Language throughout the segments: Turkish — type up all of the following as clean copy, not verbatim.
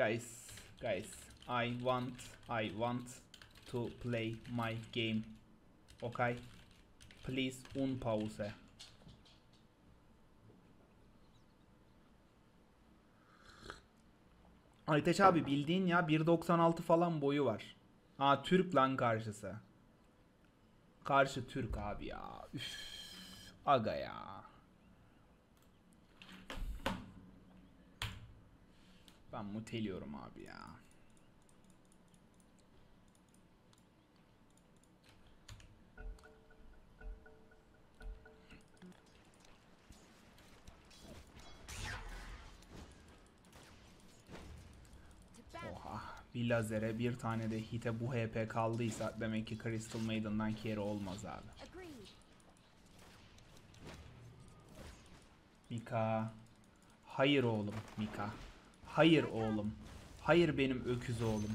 Guys, I want to play my game. Okay? Please unpause. Aytaç abi bildiğin ya 1.96 falan boyu var. Aa Türk lan karşısı. Karşı Türk abi ya. Üf. Aga ya. Ben muteliyorum abi ya. Oha. Bir lazere bir tane de hite bu HP kaldıysa demek ki Crystal Maiden'dan carry olmaz abi. Mika. Hayır oğlum Mika. Hayır oğlum. Hayır benim öküz oğlum.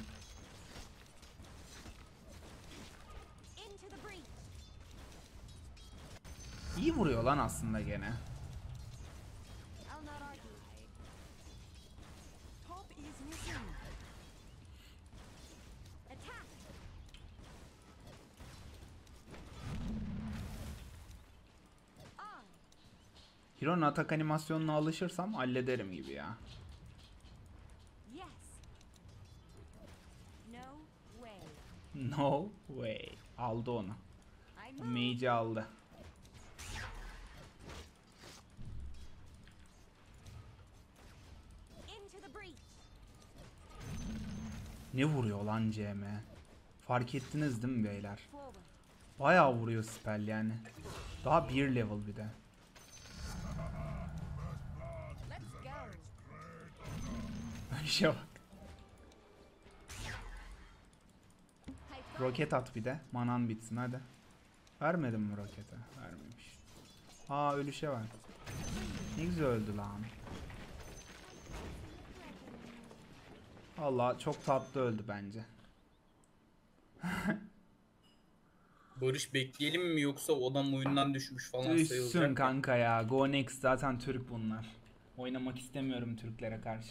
İyi vuruyor lan aslında gene. Hiro'nun atak animasyonuna alışırsam hallederim gibi ya. No way. Aldı onu. Mage'i aldı. Ne vuruyor lan CM? Fark ettiniz değil mi beyler? Bayağı vuruyor spell yani. Daha bir level bir de. İşe bak. Roket at bir de. Manan bitsin hadi. Vermedim mi rokete? Vermemiş. Aa ölüşe var. Ne güzel öldü lan. Allah çok tatlı öldü bence. Barış bekleyelim mi yoksa adam oyundan düşmüş falan Düşsün sayılacak mı? kanka ya. Go next zaten Türk bunlar. Oynamak istemiyorum Türklere karşı.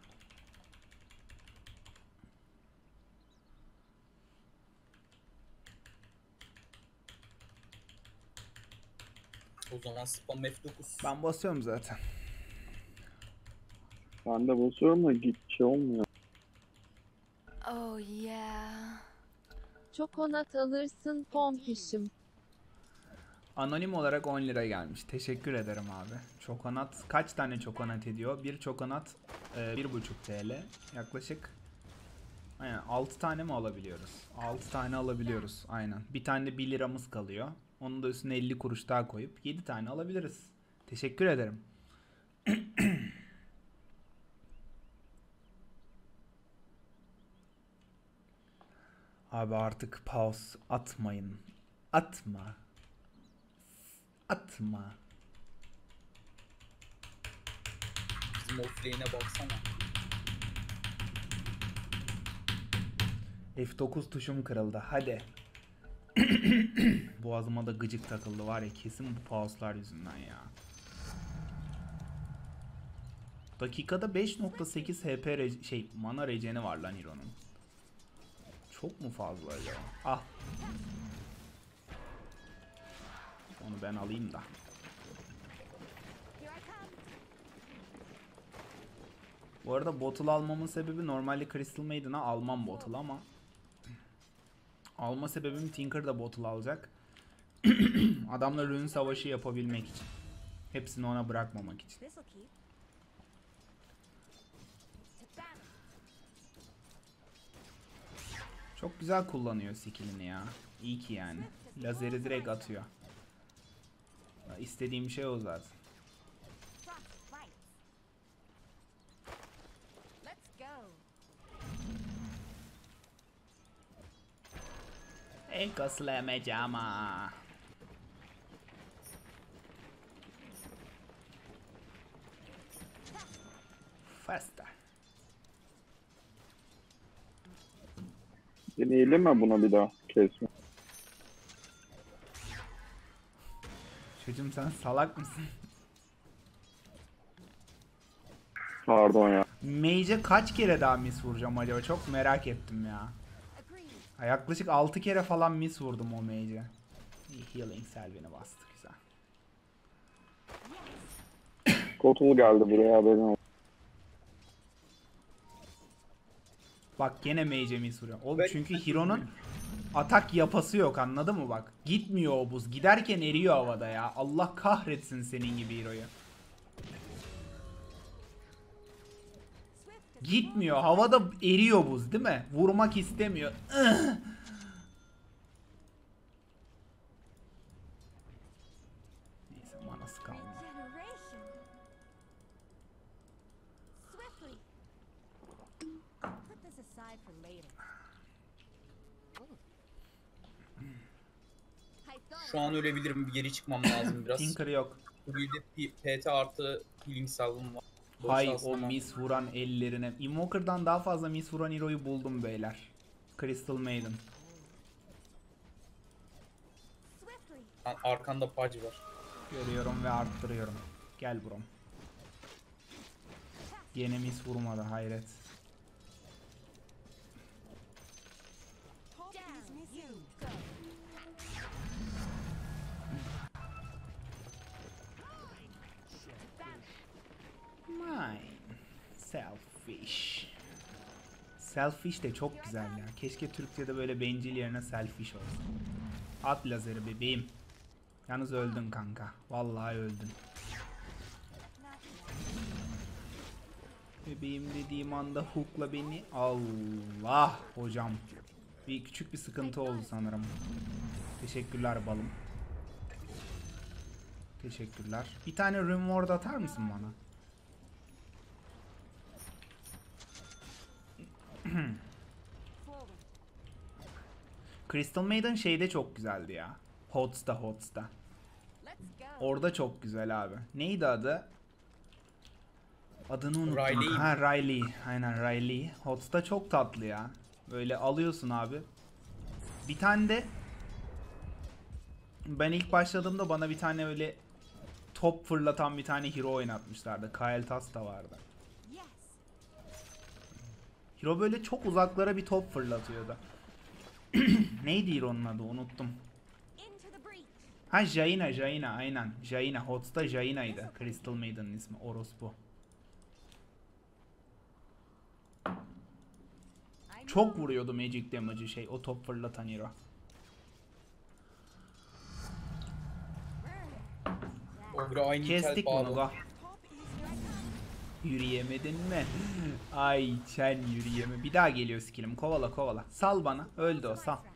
O zaman spam F9. Ben basıyorum zaten. Ben de basıyorum da şey olmuyor. Oh yeah. Çokonat alırsın pompişim. Anonim olarak 10 lira gelmiş. Teşekkür ederim abi. Çokonat kaç tane çokonat ediyor? Bir çokonat 1,5 TL. Yaklaşık aynen 6 tane mi alabiliyoruz? 6 tane alabiliyoruz aynen. Bir tane de 1 liramız kalıyor. Onun da üstüne 50 kuruş daha koyup 7 tane alabiliriz. Teşekkür ederim. Abi artık pause atmayın. Atma. Atma. Bizim offlane'e baksana. F9 tuşum kırıldı. Hadi. Boğazıma da gıcık takıldı var ya, kesin bu pause'lar yüzünden ya. Dakikada 5.8 HP mana regen'i var lan Hero'nun. Çok mu fazla acaba? Ah. Onu ben alayım da. Bu arada bottle almamın sebebi, normalde Crystal Maiden'a almam bottle ama alma sebebim Tinker da bottle alacak. Adamla rune savaşı yapabilmek için. Hepsini ona bırakmamak için. Çok güzel kullanıyor skillini ya. İyi ki yani. Lazeri direkt atıyor. İstediğim şey o zaten. Ekoslemeyeceğim ha. Faster. Deneyelim mi buna bir daha kesme? Çocuğum sen salak mısın? Pardon ya. Mage'e kaç kere daha miss vuracağım acaba? Çok merak ettim ya. Ha, yaklaşık 6 kere falan miss vurdum o mage'e. Healing Selvin'i bastı, güzel. Kotul geldi buraya, haberin olsun. Bak gene mage'e miss vuruyor. Oğlum Ben- çünkü Hero'nun atak yapası yok, anladın mı bak? Gitmiyor o buz. Giderken eriyor havada ya. Allah kahretsin senin gibi Hero'yu. Gitmiyor. Havada eriyor buz değil mi? Vurmak istemiyor. Neyse, manası kalmadı. Regeneration. Swiftly. Put this aside for later. I thought Şu an ölebilirim. Bir geri çıkmam lazım biraz. Tinker yok. Bir PT artı healing salvım var. Hay o Boşalsam miss vuran ellerine. Invoker'dan daha fazla miss vuran hero'yu buldum beyler. Crystal Maiden. swiftly. Arkanda Pudge var. Görüyorum ve arttırıyorum. Gel brom. Yine miss vurmadı, hayret. Down. You go. Mine. Selfish. Selfish de çok güzel ya. Keşke Türkçe'de böyle bencil yerine selfish olsun. At lazeri bebeğim. Yalnız öldün kanka. Vallahi öldün. Bebeğim dediğim anda hookla beni. Allah hocam. Küçük bir sıkıntı oldu sanırım. Teşekkürler balım. Teşekkürler. Bir tane Rune Ward atar mısın bana? Forward. Crystal Maiden şeyde çok güzeldi ya. Hots'ta. Let's go. Orada çok güzel abi. Neydi adı? Adını unuttum. Riley. Ha, Riley. Aynen Riley. Hots'ta çok tatlı ya. Böyle alıyorsun abi. Bir tane de ben ilk başladığımda bana bir tane öyle top fırlatan bir tane hero oynatmışlardı. Kael'thas da vardı. Yes. Hero böyle çok uzaklara bir top fırlatıyordu. Neydi hero'nun adı? Unuttum. Into the breach. Ha, Jaina aynen. Jaina. Hots'ta Jaina'ydı. Crystal Maiden'ın ismi. Orospu. Çok vuruyordu magic damage'ı şey. O top fırlatan hero. Ogre aynı Kestik kel bunu bağlı. go. Yürüyemedin mi? Ay sen yürüyeme. Bir daha geliyor skill'im. Kovala. Sal bana. Öldü o, sal.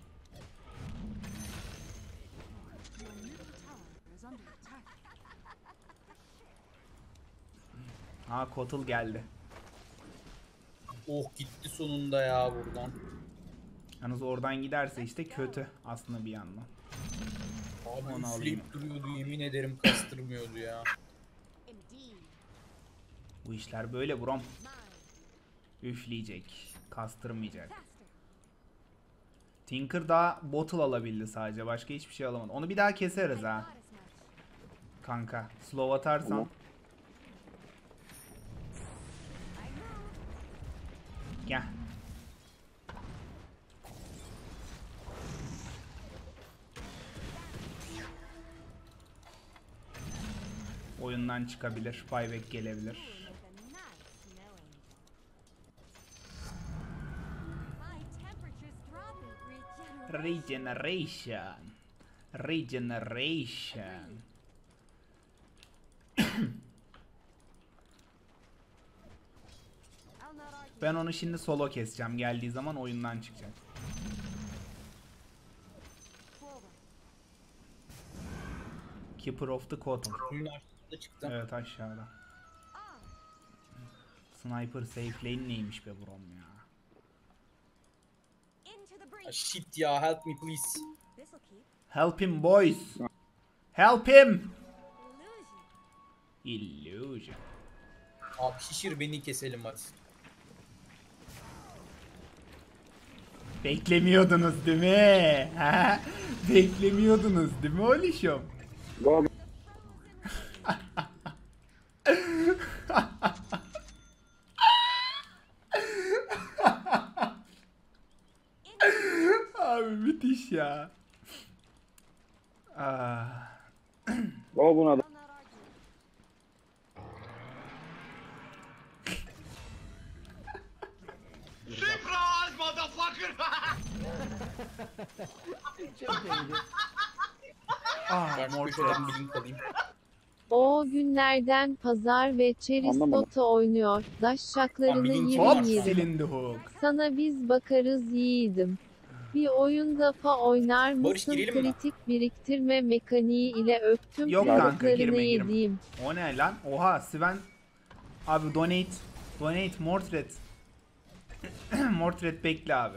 Ha, Kotal geldi. Oh gitti sonunda ya buradan. Yalnız oradan giderse işte kötü aslında bir yandan. Abi Onu alayım. üfleyip duruyordu, yemin ederim kastırmıyordu ya. Indeed. Bu işler böyle brom. Mine. Üfleyecek. Kastırmayacak. Faster. Tinker daha bottle alabildi sadece. Başka hiçbir şey alamadı. Onu bir daha keseriz ha. Thought as much. Kanka. Slow atarsan. Tamam. Gel. Oyundan çıkabilir. Buyback gelebilir. With a nice snow angel. My temperature's dropping. Regeneration. I'll not argue. Ben onu şimdi solo keseceğim. Geldiği zaman oyundan çıkacak. Forward. Keeper of the Cotton. Suyun aşağısında çıktı. Evet, aşağıda. On. Sniper safe lane neymiş be brom ya. Into the Ah, breach. shit ya, help me please. This'll keep. Help him boys. Help him. Illusion. Illusion. Abi şişir beni keselim hadi. Beklemiyordunuz değil mi? Ha? Beklemiyordunuz değil mi oğlum? Go. iyiymiş ya. Baba buna da. I'll not argue. Karşı Mortret. köşeden bir link alayım. O günlerden pazar ve Cheris Anlamadım. Dota oynuyor. Daşşaklarını Ambilin yirim Hop Hop, yirim. silindi hook. Sana biz bakarız yiğidim. Bir oyunda fa oynar Barış, mısın? girelim mi? Kritik biriktirme mekaniği ile öptüm Yok kanka, fındıklarını girme, girme. yediğim. O ne lan? Oha Sven. Abi donate Mortret. Mortret bekle abi.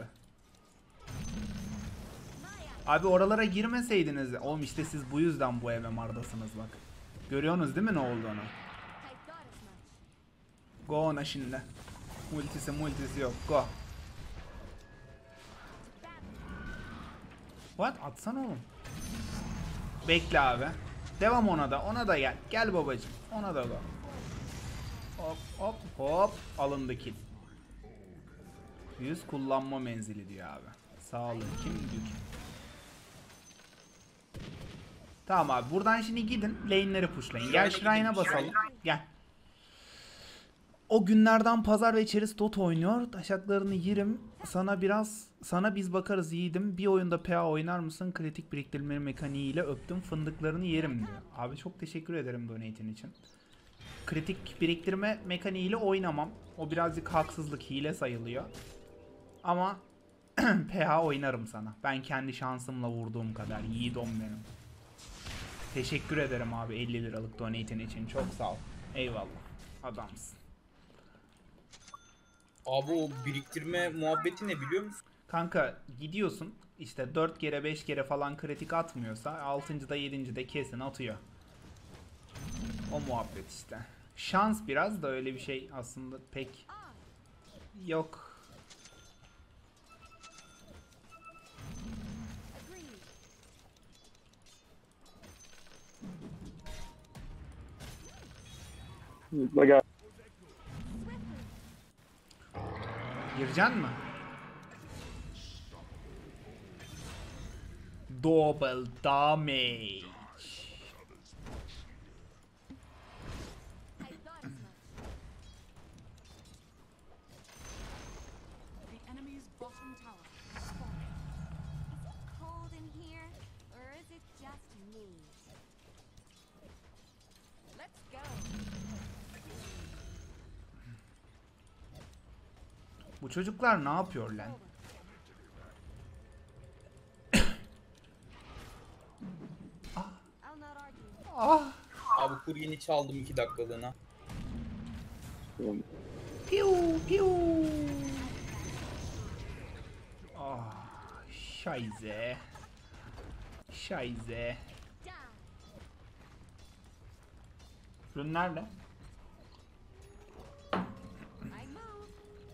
Abi oralara girmeseydiniz. Oğlum işte siz bu yüzden bu MMR'dasınız bak. Görüyorsunuz değil mi ne olduğunu? I thought as much. Go ona şimdi. Multisi yok. Go. What? Atsana oğlum. Bekle abi. Devam ona da. Ona da gel. Gel babacım. Ona da go. Hop hop hop. Alındı kill. 100 kullanma menzili diyor abi. Sağ olun. Kim diyor ki? Tamam abi. Buradan şimdi gidin. Lane'leri pushlayın. Gel Shrine'a basalım. Gel. O günlerden pazar ve Cheris Dota oynuyor. Taşaklarını yerim. Sana biz bakarız yiğidim. Bir oyunda PA oynar mısın? Kritik biriktirme mekaniğiyle öptüm fındıklarını yerim diyor. Abi çok teşekkür ederim donate'in için. Kritik biriktirme mekaniğiyle oynamam. O birazcık haksızlık, hile sayılıyor. Ama PA oynarım sana. Ben kendi şansımla vurduğum kadar. Yiğidom benim. Teşekkür ederim abi 50 liralık donate'in için. Çok sağ ol. Eyvallah. Adamsın. Abi o biriktirme muhabbeti ne biliyor musun? Kanka gidiyorsun işte 4 kere 5 kere falan kritik atmıyorsa 6.da 7.de kesin atıyor. O muhabbet işte. Şans biraz da öyle bir şey aslında pek yok. Agreed. Hızla gel. Gireceksin mi? Double damage. I thought as much. The enemy's bottom tower has fallen. Is it cold in here, or is it just me? Let's go. Bu çocuklar ne yapıyor lan? I'll not argue. Ah! Abi kuryeni çaldım 2 dakikalığına. Piu piu. Ah, Scheiße. Scheiße. Die. Ürün nerede? I move.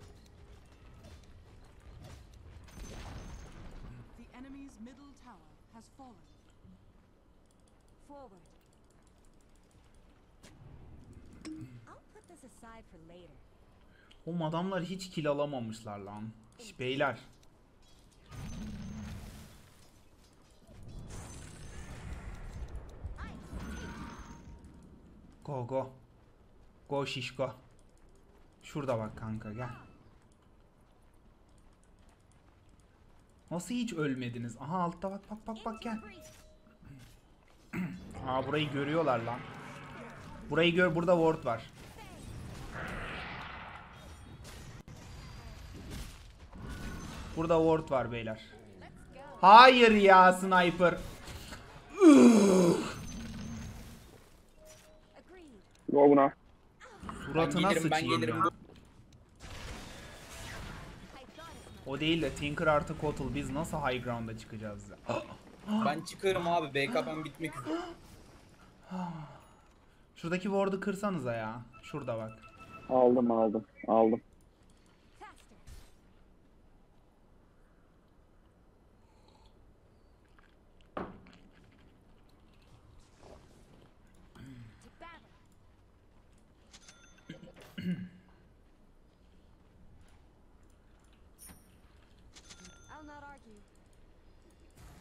The enemy's middle tower has fallen. Forward. I'll put this aside for later. Oğlum adamlar hiç kill alamamışlar lan. Beyler. Go go. Go şişko. Şurada bak kanka gel. Nasıl hiç ölmediniz? Aha altta bak bak bak bak gel. Aa burayı görüyorlar lan. Burayı gör, burada ward var. Burada ward var beyler. Hayır ya sniper. Agreed. Go buna. Suratına Ben sıçayım gelirim. ya. I thought as much. O değil de Tinker artı Kotal biz nasıl high ground'a çıkacağız ya? Ben çıkarım abi. BKB'm bitmek üzere. Şuradaki ward'u kırsanıza ya. Şurada bak. Aldım. Faster. To battle. I'll not argue.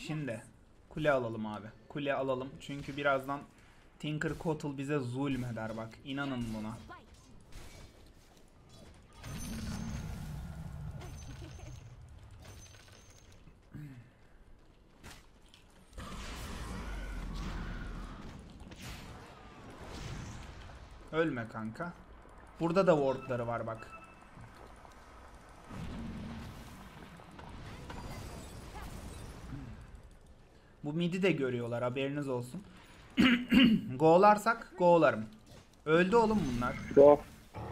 Şimdi kule alalım abi. Kule alalım çünkü birazdan Tinker Kotal bize zulmeder bak. İnanın buna. Ölme kanka. Burada da wardları var bak. Bu midi de görüyorlar, haberiniz olsun. Go'larsak go'larım. Öldü oğlum bunlar. Go.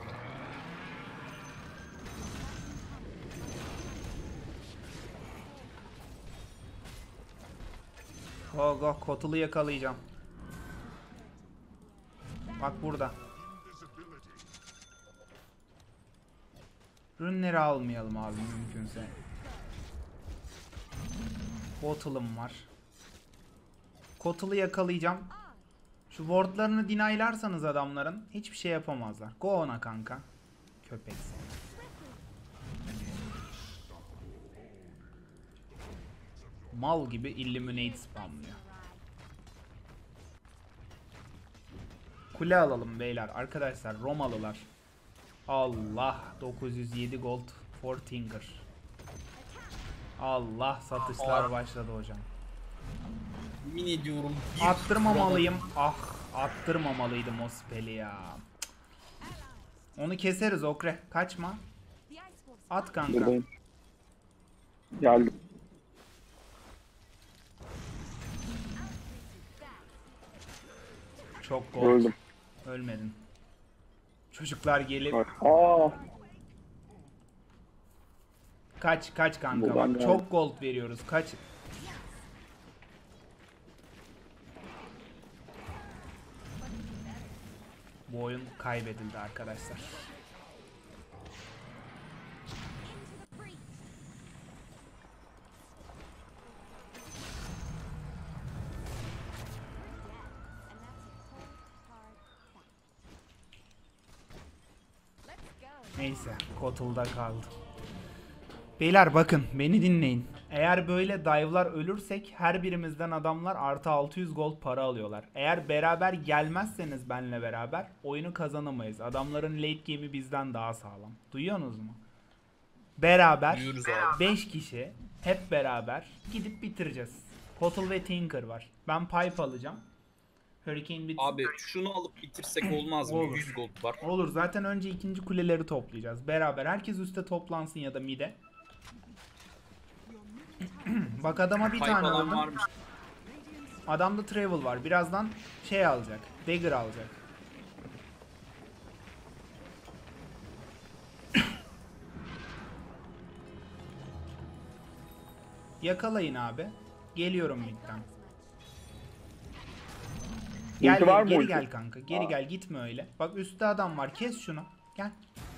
Go go, Kotal'ı yakalayacağım. Bak burada. Rünleri almayalım abi mümkünse. Kotal'ım var. Kotal'ı yakalayacağım. Şu wardlarını deny'larsanız adamların hiçbir şey yapamazlar. Go ona kanka. Köpek seni. Mal gibi illuminate spamlıyor. Kule alalım beyler. Arkadaşlar Romalılar. Allah, 907 gold for Tinker. Allah, satışlar başladı hocam. Yemin ediyorum. bir Attırmamalıyım. Ah, attırmamalıydım o spell'i ya. Onu keseriz Okre. Kaçma. The Ice Wolf's At kanka. Buradayım. Geldim. Çok gold. Öldüm. Ölmedin. Çocuklar gelip Aa. kaç kanka. Buradan Bak geldi. çok gold veriyoruz. Kaç. Bu oyun kaybedildi arkadaşlar. breach. And that's a cold, hard fact. Let's go. Neyse, Kotal'da kaldı. Beyler bakın, beni dinleyin. Eğer böyle dive'lar ölürsek her birimizden adamlar artı 600 gold para alıyorlar. Eğer beraber gelmezseniz benle beraber oyunu kazanamayız. Adamların late game'i bizden daha sağlam. Duyuyorsunuz mu? Beraber Duyuyoruz abi. 5 kişi hep beraber gidip bitireceğiz. Kotal ve Tinker var. Ben pipe alacağım. Hurricane bitsin. Abi şunu alıp bitirsek olmaz mı? Olur. 100 gold var. Olur, zaten önce ikinci kuleleri toplayacağız. Beraber herkes üste toplansın ya da mid'e. Bak adama bir Pipe tane alan aldım. varmış. Adamda travel var. Birazdan şey alacak. Dagger alacak. Yakalayın abi. Geliyorum midden. Gel Ulti var mı geri ulti? gel kanka. Geri gel, gitme öyle. Bak üstte adam var. Kes şunu. Gel.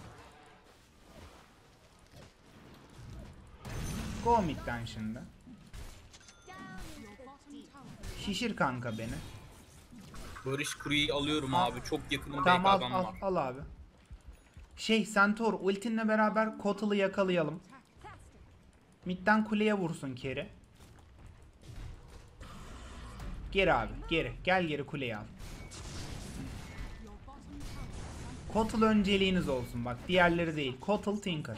Go midden şimdi. Down into the deep. Şişir kanka beni. Barış Kuru'yu alıyorum abi. Çok yakınımda Tamam, al, adam al, var. al abi. Centaur ultinle beraber Kotal'ı yakalayalım. Midden kuleye vursun Keri. Geri abi, geri. Gel geri kuleyi al. Kotal önceliğiniz olsun bak, diğerleri değil. Kotal, Tinker.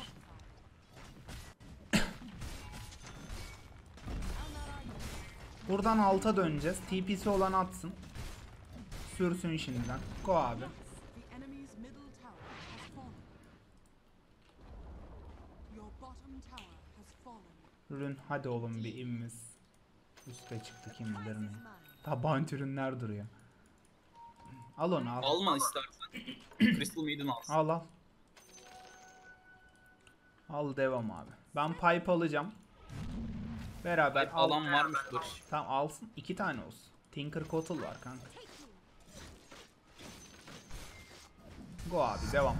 Buradan alta döneceğiz. TP'si olan atsın. Sürsün şimdiden. Go abi. The enemy's middle tower has fallen. Your bottom tower has fallen. Ürün hadi oğlum bir immiz. Üste çıktı kim bilir mi? Taban ürünler duruyor. Al onu al. Alma istersen. Crystal Maiden alsın. Al al. Al devam abi. Ben pipe alacağım. Beraber Pipe al. alan varmış Barış. Tamam alsın. 2 tane olsun. Tinker Kotal var kanka. Go abi devam.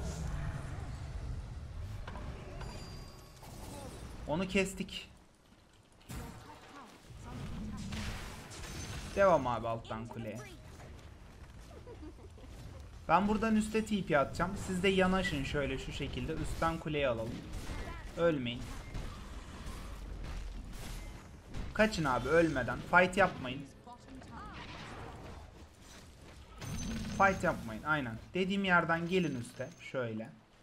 Onu kestik. Devam abi alttan kuleye. Ben buradan üste TP atacağım. Siz de yanaşın şöyle şu şekilde. Üstten kuleyi alalım. Ölmeyin. Kaçın abi ölmeden. Fight yapmayın. Bottom tower. Fight yapmayın aynen. Dediğim yerden gelin üste. Şöyle.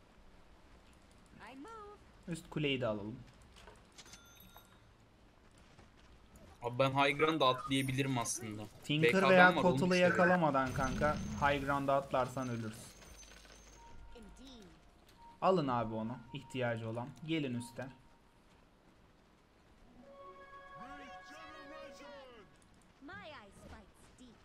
I move. Üst kuleyi de alalım. Abi ben high ground'a atlayabilirim aslında. Tinker BK'dan veya var, onu Kotal'ı düşünüyorum. yakalamadan kanka high ground'a atlarsan ölürsün. Indeed. Alın abi onu ihtiyacı olan. Gelin üste. My eyes bites deep.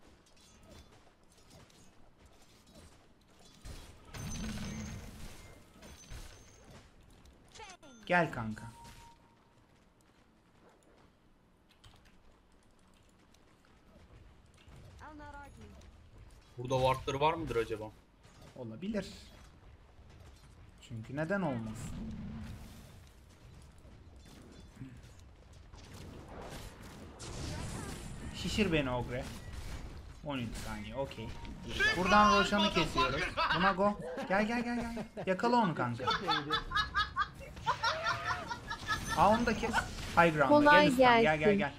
Bang. Gel kanka. I'll not argue. Burada wardları var mıdır acaba? Olabilir. Çünkü neden olmaz? Şişir beni Ogre. 13 saniye okey. Buradan Roshan'ı kesiyoruz. Buna go. Gel gel gel gel. Yakala onu kanka. Aa onu da kes. High ground'a Kolay gel üstten. Gel gel gelsin. gel.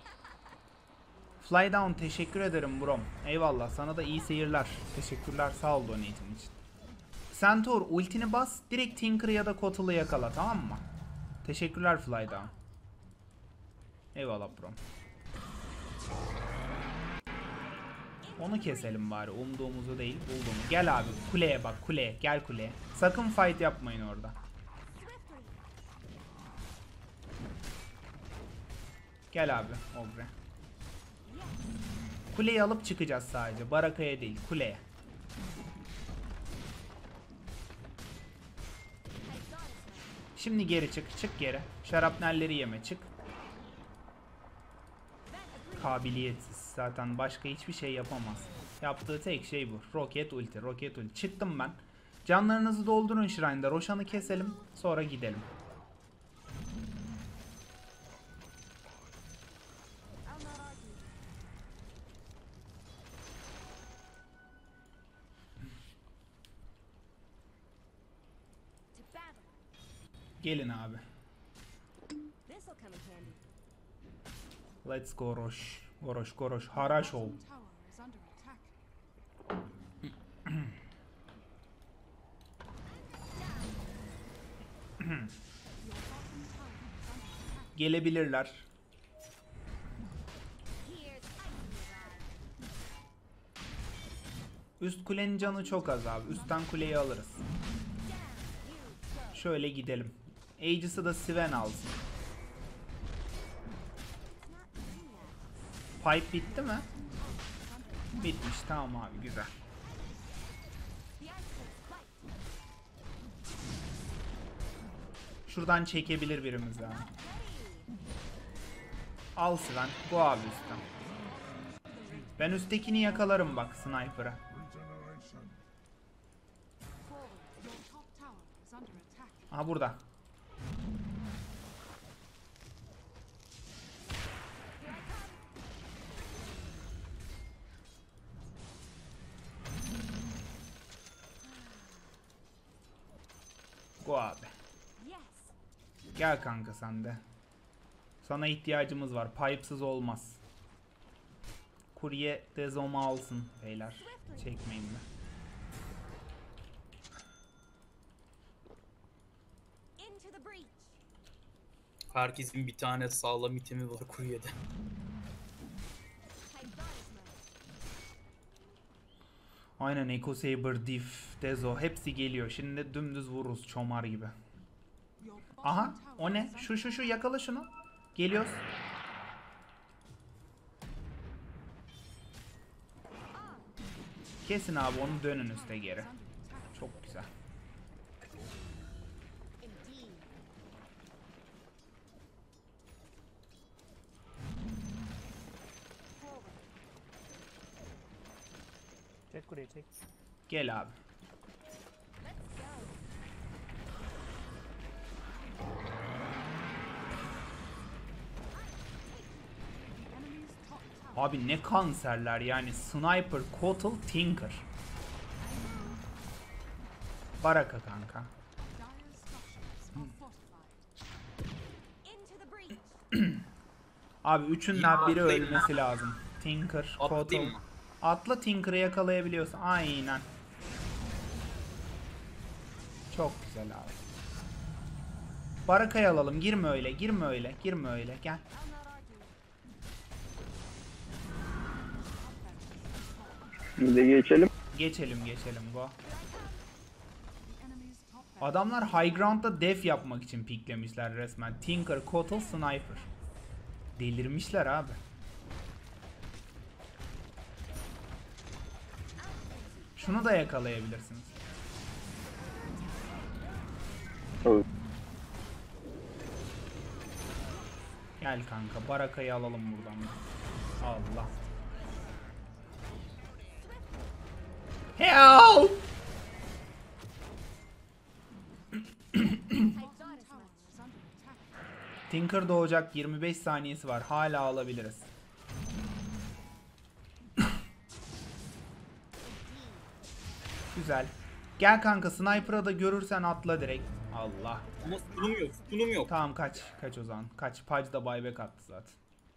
Fly down teşekkür ederim brom. Eyvallah sana da iyi seyirler. Teşekkürler sağ ol donate'in için. Centaur ultini bas direkt Tinker'ı ya da Kotal'ı yakala tamam mı? Teşekkürler Fly down. Eyvallah brom. Onu keselim bari. Umduğumuzu değil bulduğumu. Gel abi kuleye bak kuleye. Gel kuleye. Sakın fight yapmayın orada. Swiftly. Gel abi Ogre. Kuleyi alıp çıkacağız sadece. Barakaya değil kuleye. Şimdi geri çık. Çık geri. Şarapnelleri yeme çık. Kabiliyetsiz. Zaten başka hiçbir şey yapamaz. Yaptığı tek şey bu. Roket ulti. Roket ulti. Çıktım ben. Canlarınızı doldurun Shrine'da. Roshan'ı keselim. Sonra gidelim. I'll not argue. To battle. Gelin abi. This'll come in handy. Let's go Rosh. Goroş goroş. Haraş ol. Bottom tower is under attack. Your bottom tower is under attack. Gelebilirler. Here's icy ride. Üst kulenin canı çok az abi. Üstten kuleyi alırız. Şöyle gidelim. Aegis'ı da Sven alsın. Pipe bitti mi? Bitmiş. Tamam abi güzel. The ice cliffs bite. Şuradan çekebilir birimiz yani. Al Sven. Go abi üstten. Ben üsttekini yakalarım bak sniper'a. Forward. Your top tower is under attack. Aha burada. Go abi. Yes. Gel kanka sen de. Sana ihtiyacımız var. Pipesız olmaz. Kurye dezoma alsın beyler. Çekmeyin mi? Into the breach. Herkesin bir tane sağlam itemi var kuryede. Hypnotism. Aynen Echo Saber, Diff, Dezo hepsi geliyor. Şimdi dümdüz vururuz çomar gibi. Your bottom Aha tower o ne? is under Şu yakala şunu. Geliyoruz. Kesin abi onu dönün üste geri. attack. Çok güzel. Indeed. Forward. Çek kuleyi çek. Gel abi. Let's go. The enemy's top tower. Abi ne kanserler yani. Sniper, Kotal, Tinker. Baraka kanka. Dire's structures are fortified. Into the breach. Abi üçünden biri atlayayım ölmesi lazım. Tinker, Atlayayım Kotal. mı? Atla Tinker'ı yakalayabiliyorsun. Aynen. Çok güzel abi. Barakayı alalım. Girme öyle, girme öyle, girme öyle. Gel. I'll not argue. Bir de geçelim. Geçelim, geçelim. Go. The enemy's top barracks. Adamlar high ground'da def yapmak için piklemişler resmen. Tinker, Kotal, Sniper. Delirmişler abi. Şunu da yakalayabilirsiniz. Evet. Gel kanka, Barakayı alalım buradan. Allah. Help! Bottom tower is under attack. Tinker doğacak, 25 saniyesi var. Hala alabiliriz. Güzel. Gel kanka, Sniper'a da görürsen atla direkt. Allah. Ama sunum yok. Sunum yok. Tamam kaç. Kaç o zaman. Kaç. Pudge da buyback attı zaten.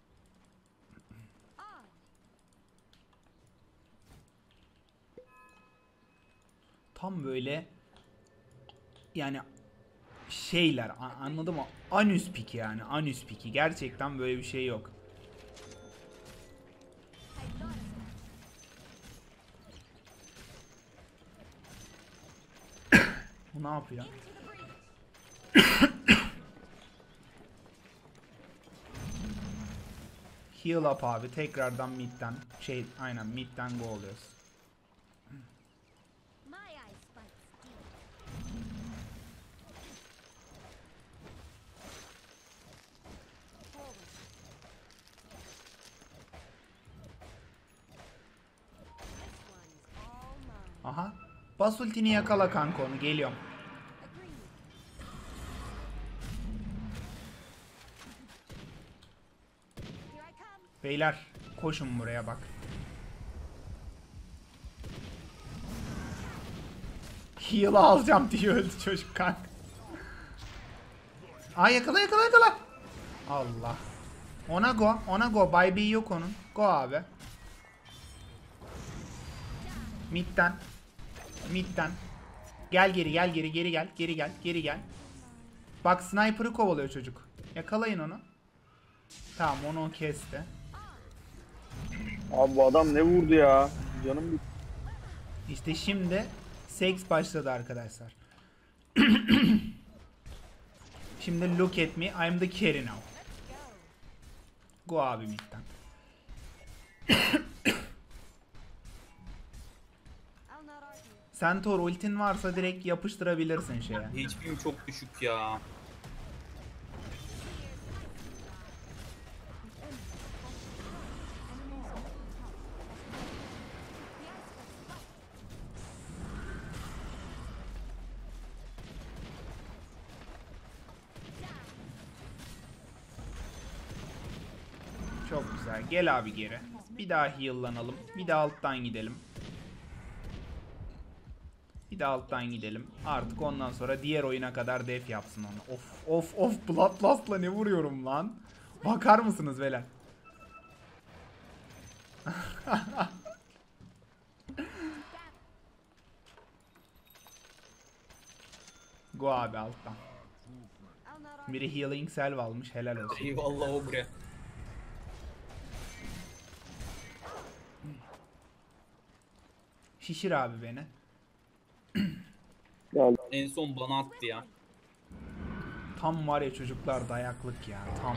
Tam böyle yani şeyler anladın mı? Anüs piki yani. Anüs piki. Gerçekten böyle bir şey yok. Bu ne yapıyor? Heal up abi. Tekrardan midden. Aynen midden go oluyoruz. My eyes spike steel. Forward. This one's all mine. Aha. Bas ultini yakala kanka onu. Geliyorum. Agreed. Here I come. Beyler koşun buraya bak. Heal'ı alacağım diye öldü çocuk kanka. Ay yakala yakala yakala. Allah. Ona go. Ona go. Bye bye yok onun. Go abi. Mid'den. Mid'den. Gel geri gel geri geri gel. Geri gel geri gel. Bak sniper'ı kovalıyor çocuk. Yakalayın onu. Tamam onu o kesti. Abi bu adam ne vurdu ya? Canım bir... İşte şimdi seks başladı arkadaşlar. Şimdi look at me, I'm the carry now. Go abi midden. I'll not argue. Centaur ultin varsa direkt yapıştırabilirsin şeye. HP'm çok düşük ya. Çok güzel. Gel abi geri. Bir daha heal'lanalım. Bir daha alttan gidelim. Bir daha alttan gidelim. Artık ondan sonra diğer oyuna kadar def yapsın onu. Of of of, Bloodlust'la ne vuruyorum lan. Bakar mısınız beyler? Go abi alttan. I'll not argue. Biri healing salve almış, helal olsun. Eyvallah o buraya. Şişir abi beni. Geldi. En son bana attı ya. Tam var ya çocuklar, dayaklık ya tam.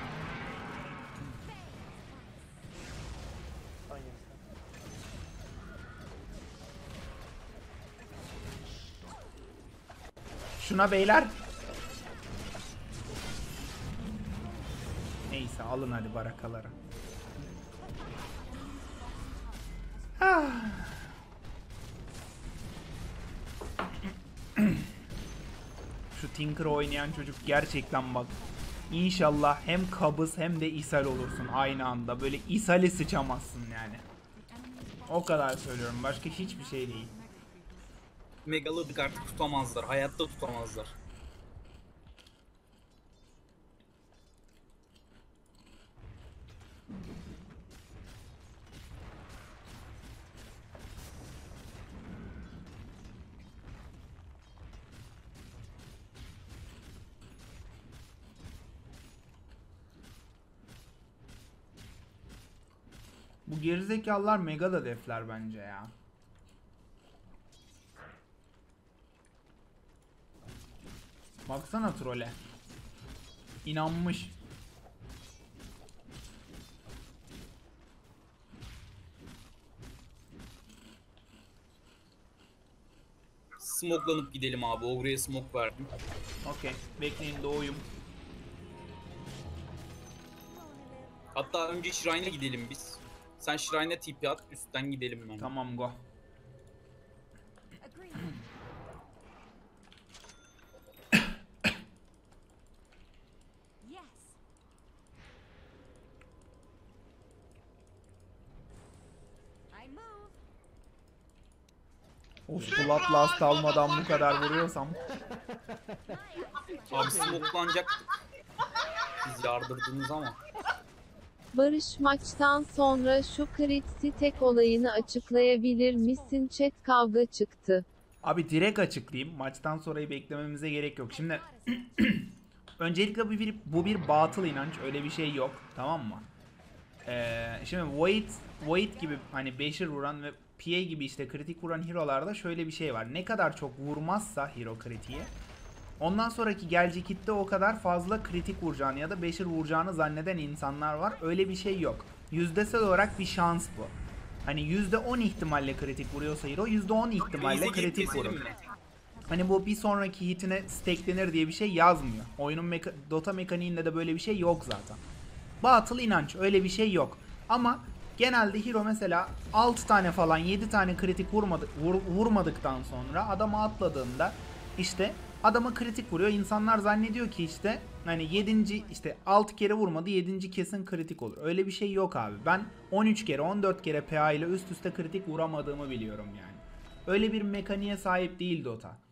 Şuna beyler. Neyse alın hadi barakaları. Ah. Şu Tinker oynayan çocuk gerçekten bak. İnşallah hem kabız hem de ishal olursun aynı anda. Böyle ishali sıçamazsın yani. O kadar söylüyorum. Başka hiçbir şey değil. Megaladık artık tutamazlar. Hayatta tutamazlar. Bu gerizekalılar mega da defler bence ya. Baksana trole. İnanmış. Smokelanıp gidelim abi. Ogre'ye smoke verdim. Okey. Bekleyin doğuyum. Hatta önce Shrine'a gidelim biz. Sen Shrine'a TP at, üstten gidelim ben. Tamam go. Agreed. Yes. I move. Of Blood Last almadan bu kadar vuruyorsam. Abi smokelanacaktık. Siz yardırdınız ama. Barış maçtan sonra şu Kritsi tek olayını açıklayabilir misin? Chat kavga çıktı. Abi direkt açıklayayım. Maçtan sonrayı beklememize gerek yok. Şimdi öncelikle bu bir batıl inanç. Öyle bir şey yok. Tamam mı? Şimdi Void gibi hani Beşir vuran ve PA gibi işte kritik vuran hero'larda şöyle bir şey var. Ne kadar çok vurmazsa hero kritiğe, ondan sonraki gelecek hitte o kadar fazla kritik vuracağını ya da Beşir vuracağını zanneden insanlar var. Öyle bir şey yok. Yüzdesel olarak bir şans bu. Hani %10 ihtimalle kritik vuruyorsa hero %10 ihtimalle Bizi kritik keselim vurur. mi? Hani bu bir sonraki hitine stacklenir diye bir şey yazmıyor. Oyunun Dota mekaniğinde de böyle bir şey yok zaten. Batıl inanç, öyle bir şey yok. Ama genelde hero mesela 6 tane falan 7 tane kritik vurmadıktan sonra adama atladığında işte adama kritik vuruyor. İnsanlar zannediyor ki işte hani 7. işte 6 kere vurmadı 7. kesin kritik olur. Öyle bir şey yok abi. Ben 13 kere 14 kere PA ile üst üste kritik vuramadığımı biliyorum yani. Öyle bir mekaniğe sahip değil Dota.